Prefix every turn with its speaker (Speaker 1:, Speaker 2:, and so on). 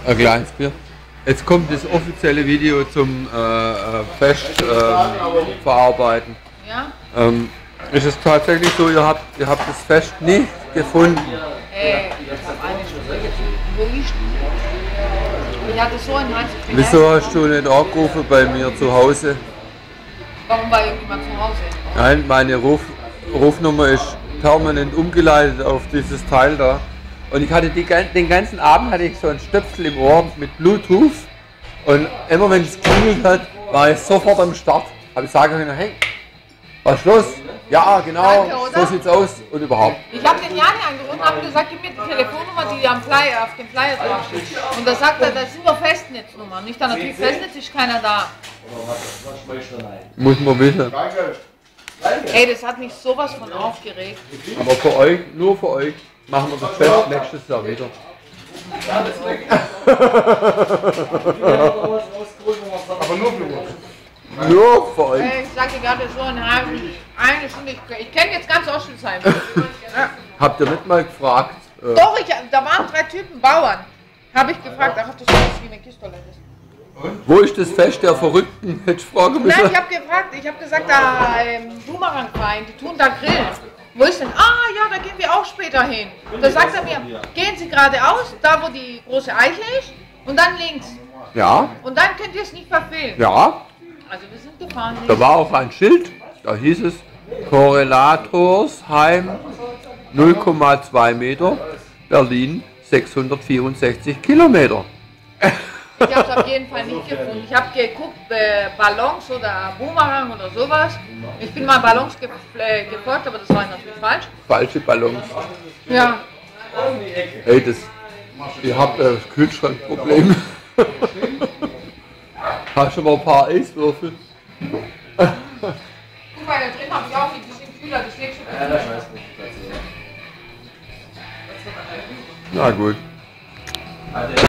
Speaker 1: Ein kleines Bier. Jetzt kommt das offizielle Video zum Fest verarbeiten.
Speaker 2: Ja?
Speaker 1: Ist es tatsächlich so, ihr habt das Fest nicht gefunden?
Speaker 2: Ich habe eine Stunde gefunden. Wo ist die? Ich hatte so einen Hals.
Speaker 1: Wieso hast du nicht angerufen bei mir zu Hause?
Speaker 2: Warum war irgendjemand zu Hause?
Speaker 1: Nein, meine Rufnummer ist permanent umgeleitet auf dieses Teil da. Und ich hatte den ganzen Abend hatte ich so einen Stöpsel im Ohr mit Bluetooth. Und immer wenn es klingelt hat, war ich sofort am Start. Habe ich sagen können, hey, was ist los? Ja, genau,
Speaker 2: danke,
Speaker 1: so sieht's aus und überhaupt.
Speaker 2: Ich habe den Jani angerufen und habe gesagt, gib mir die Telefonnummer, die am Flyer, auf dem Flyer draufsteht. Und da sagt er, das sind nur Festnetznummern. Nicht da natürlich Festnetz, ist keiner da.
Speaker 1: Muss man wissen.
Speaker 2: Ey, das hat mich sowas von aufgeregt.
Speaker 1: Aber für euch, nur für euch, machen wir das Fest nächstes Jahr wieder.
Speaker 3: Aber nur für uns.
Speaker 1: Nur für euch.
Speaker 2: Ey, ich sag dir gerade so eine Stunde, ich kenne jetzt ganz Ostschulsheim. Ja.
Speaker 1: Habt ihr nicht mal gefragt?
Speaker 2: Doch, da waren 3 Typen Bauern. Habe ich gefragt, ach, das ist wie eine Kistolette.
Speaker 1: Wo ist das Fest der Verrückten? Hätte ich fragen müssen.
Speaker 2: Nein, ich habe gefragt, ich habe gesagt, da Boomerang-Verein, die tun da grillen. Wo ist denn? Ah ja, da gehen wir auch später hin. Da sagt er mir, gehen Sie geradeaus, da wo die große Eiche ist, und dann links.
Speaker 1: Ja,
Speaker 2: Und dann könnt ihr es nicht verfehlen.
Speaker 1: ja.
Speaker 2: Also wir sind gefahren.
Speaker 1: Da war auch ein Schild, da hieß es Korrelatorsheim 0,2 Meter, Berlin 664 Kilometer.
Speaker 2: Ich habe es auf jeden Fall nicht gefunden. Ich habe geguckt, Ballons oder Boomerang oder sowas. Ich bin mal Ballons gefolgt, aber das war natürlich falsch.
Speaker 1: Falsche Ballons.
Speaker 2: Ja.
Speaker 1: Hey, ihr habt das Kühlschrankproblem. Hast du mal ein paar Eiswürfel?
Speaker 2: Guck mal, da drin habe ich auch ein bisschen kühler, das nächste
Speaker 1: Na gut.